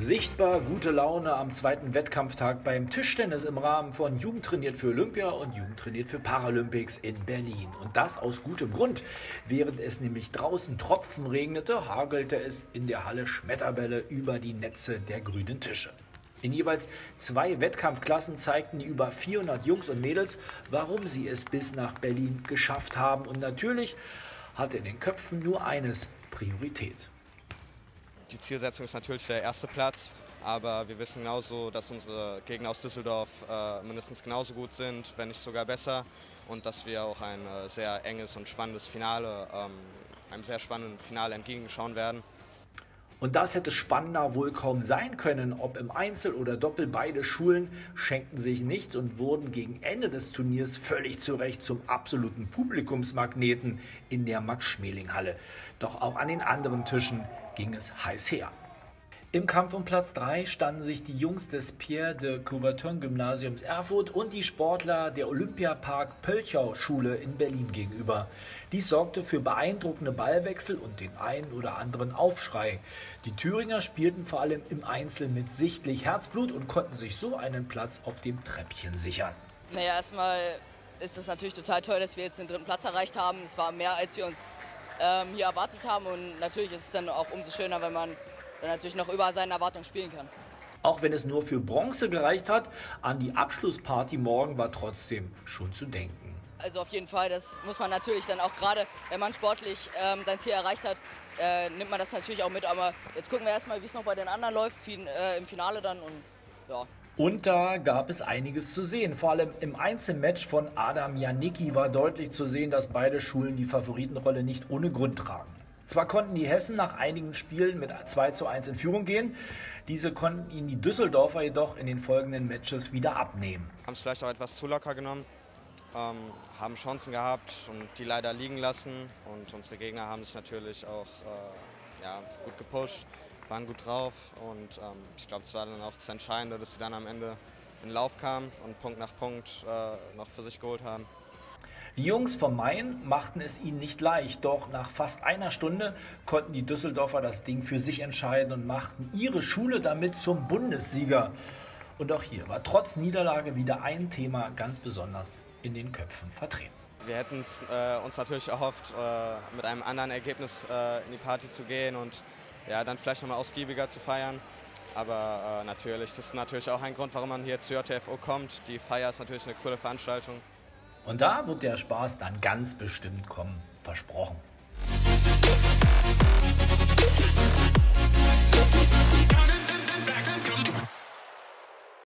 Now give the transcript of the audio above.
Sichtbar gute Laune am zweiten Wettkampftag beim Tischtennis im Rahmen von Jugend trainiert für Olympia und Jugend trainiert für Paralympics in Berlin. Und das aus gutem Grund. Während es nämlich draußen Tropfen regnete, hagelte es in der Halle Schmetterbälle über die Netze der grünen Tische. In jeweils 2 Wettkampfklassen zeigten die über 400 Jungs und Mädels, warum sie es bis nach Berlin geschafft haben. Und natürlich hatte in den Köpfen nur eines Priorität. Die Zielsetzung ist natürlich der erste Platz, aber wir wissen genauso, dass unsere Gegner aus Düsseldorf mindestens genauso gut sind, wenn nicht sogar besser, und dass wir auch ein sehr enges und spannendes Finale, einem sehr spannenden Finale entgegenschauen werden. Und das hätte spannender wohl kaum sein können. Ob im Einzel oder Doppel, beide Schulen schenkten sich nichts und wurden gegen Ende des Turniers völlig zu Recht zum absoluten Publikumsmagneten in der Max-Schmeling-Halle. Doch auch an den anderen Tischen ging es heiß her. Im Kampf um Platz 3 standen sich die Jungs des Pierre de Coubertin-Gymnasiums Erfurt und die Sportler der Olympiapark-Pölchau-Schule in Berlin gegenüber. Dies sorgte für beeindruckende Ballwechsel und den einen oder anderen Aufschrei. Die Thüringer spielten vor allem im Einzel mit sichtlich Herzblut und konnten sich so einen Platz auf dem Treppchen sichern. Naja, erstmal ist es natürlich total toll, dass wir jetzt den 3. Platz erreicht haben. Es war mehr, als wir uns hier erwartet haben, und natürlich ist es dann auch umso schöner, wenn man dann natürlich noch über seine Erwartungen spielen kann. Auch wenn es nur für Bronze gereicht hat, an die Abschlussparty morgen war trotzdem schon zu denken. Also auf jeden Fall, das muss man natürlich dann auch, gerade wenn man sportlich sein Ziel erreicht hat, nimmt man das natürlich auch mit. Aber jetzt gucken wir erstmal, wie es noch bei den anderen läuft, im Finale dann, und ja. Und da gab es einiges zu sehen. Vor allem im Einzelmatch von Adam Janicki war deutlich zu sehen, dass beide Schulen die Favoritenrolle nicht ohne Grund tragen. Zwar konnten die Hessen nach einigen Spielen mit 2:1 in Führung gehen, diese konnten ihnen die Düsseldorfer jedoch in den folgenden Matches wieder abnehmen. Haben es vielleicht auch etwas zu locker genommen, haben Chancen gehabt und die leider liegen lassen. Und unsere Gegner haben sich natürlich auch gut gepusht, waren gut drauf, und ich glaube, es war dann auch das Entscheidende, dass sie dann am Ende in den Lauf kamen und Punkt nach Punkt noch für sich geholt haben. Die Jungs vom Main machten es ihnen nicht leicht, doch nach fast einer Stunde konnten die Düsseldorfer das Ding für sich entscheiden und machten ihre Schule damit zum Bundessieger. Und auch hier war trotz Niederlage wieder ein Thema ganz besonders in den Köpfen vertreten. Wir hätten es uns natürlich erhofft, mit einem anderen Ergebnis in die Party zu gehen und dann vielleicht nochmal ausgiebiger zu feiern. Aber natürlich, das ist natürlich auch ein Grund, warum man hier zur JTFO kommt. Die Feier ist natürlich eine coole Veranstaltung. Und da wird der Spaß dann ganz bestimmt kommen, versprochen.